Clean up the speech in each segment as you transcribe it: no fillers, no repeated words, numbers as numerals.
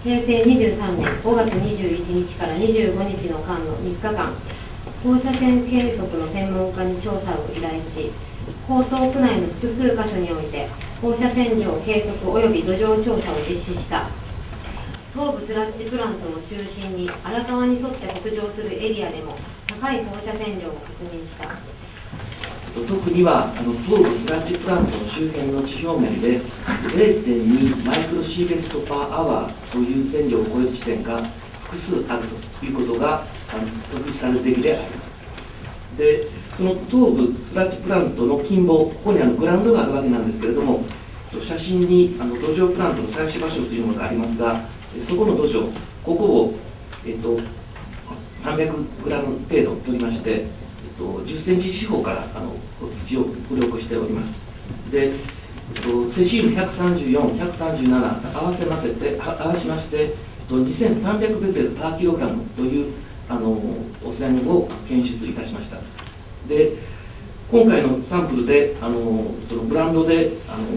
平成23年5月21日から25日の間の3日間、放射線計測の専門家に調査を依頼し、江東区内の複数箇所において放射線量計測及び土壌調査を実施した。東部スラッジプラントの中心に荒川に沿って北上するエリアでも高い放射線量を確認した。 特には東部スラッジプラントの周辺の地表面で 0.2 マイクロシーベルトパーアワーという線量を超える地点が複数あるということが特筆されるべきであります。で、その東部スラッジプラントの近傍、ここにグラウンドがあるわけなんですけれども、写真に土壌プラントの採取場所というものがありますが、そこの土壌、ここを、300グラム程度取りまして、10センチ四方から土を掘り起こしております。で、セシウム134、137合わしまして、2300ベクレルパーキログラムという汚染を検出いたしました。で、今回のサンプルでそのブランドで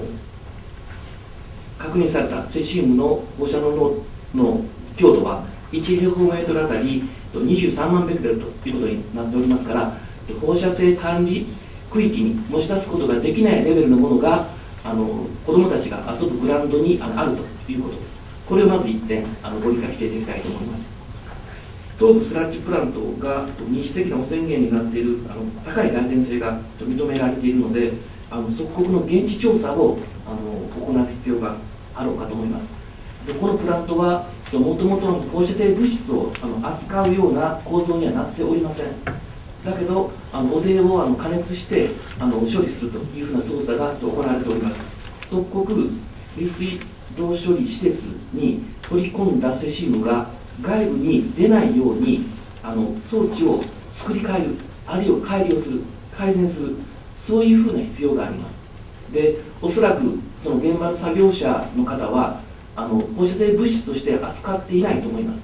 確認されたセシウムの放射能の強度は1平方メートルあたり23万ベクレルということになっておりますから、放射性管理区域に持ち出すことができないレベルのものが子どもたちが遊ぶグラウンドにあるということ、これをまず1点ご理解していただきたいと思います。東部スラッジプラントが二次的な汚染源になっている高い蓋然性が認められているので、即刻の現地調査を行う必要があろうかと思います。で、このプラントはもともと放射性物質を扱うような構造にはなっておりません。だけど汚泥を加熱して処理するというふうな操作が行われております。即刻利水道処理施設に取り込んだセシウムが外部に出ないように装置を作り変える、あるいは改良する、改善する、そういうふうな必要があります。で、おそらくその現場の作業者の方は放射性物質として扱っていないと思います。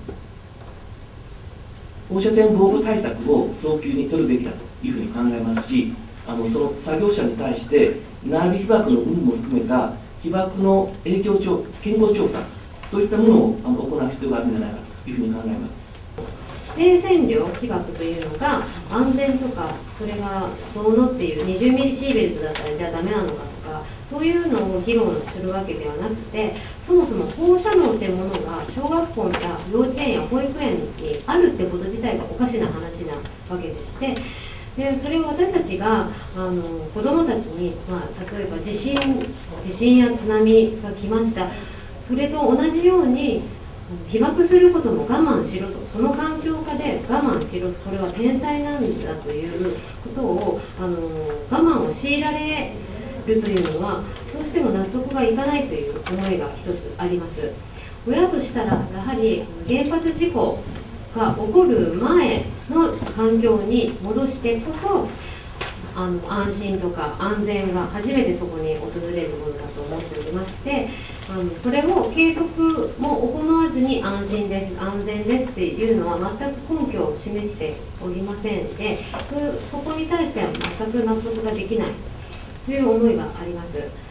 放射線防護対策を早急に取るべきだというふうに考えますし、その作業者に対して内部被曝の有無も含めた被曝の影響健康調査、そういったものを行う必要があるんじゃないかというふうに考えます。 低線量被曝というのが安全とか、それがどうのっていう20ミリシーベルトだったらじゃあダメなのかとか、そういうのを議論するわけではなくて、そもそも放射能ってものが小学校や幼稚園や保育園にあるってこと自体がおかしな話なわけでして、でそれを私たちが子どもたちに、例えば地震や津波が来ました、それと同じように被爆することも我慢しろと、その環境下で我慢しろ、これは天災なんだということを我慢を強いられるというのはどうしても納得がいかないという思いが一つあります。親としたらやはり原発事故が起こる前の環境に戻してこそ安心とか安全が初めてそこに訪れるものだと思っておりまして、それを計測も行わずに安心です、安全ですっていうのは全く根拠を示しておりませんで、そこに対しては全く納得ができないという思いがあります。